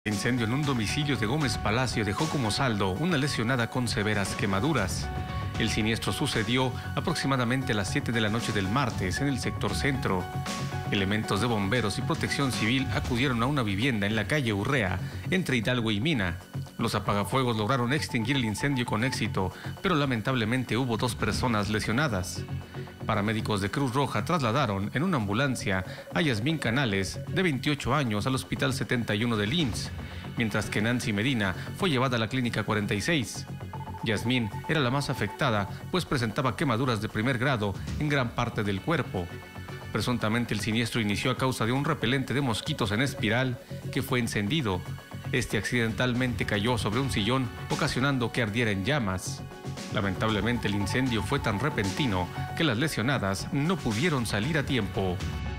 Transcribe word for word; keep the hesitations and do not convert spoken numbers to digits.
Incendio en un domicilio de Gómez Palacio dejó como saldo una lesionada con severas quemaduras. El siniestro sucedió aproximadamente a las siete de la noche del martes en el sector centro. Elementos de bomberos y protección civil acudieron a una vivienda en la calle Urrea, entre Hidalgo y Mina. Los apagafuegos lograron extinguir el incendio con éxito, pero lamentablemente hubo dos personas lesionadas. Paramédicos de Cruz Roja trasladaron en una ambulancia a Yasmín Canales, de veintiocho años, al Hospital setenta y uno del I M S S, mientras que Nancy Medina fue llevada a la Clínica cuarenta y seis. Yasmín era la más afectada, pues presentaba quemaduras de primer grado en gran parte del cuerpo. Presuntamente el siniestro inició a causa de un repelente de mosquitos en espiral que fue encendido. Este accidentalmente cayó sobre un sillón, ocasionando que ardiera en llamas. Lamentablemente el incendio fue tan repentino que las lesionadas no pudieron salir a tiempo.